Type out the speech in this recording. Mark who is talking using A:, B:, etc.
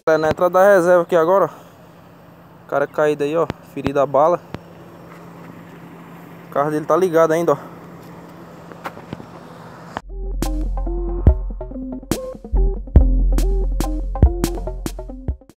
A: É na entrada da reserva aqui agora, ó. O cara caído aí, ó. Ferido a bala. O carro dele tá ligado ainda, ó.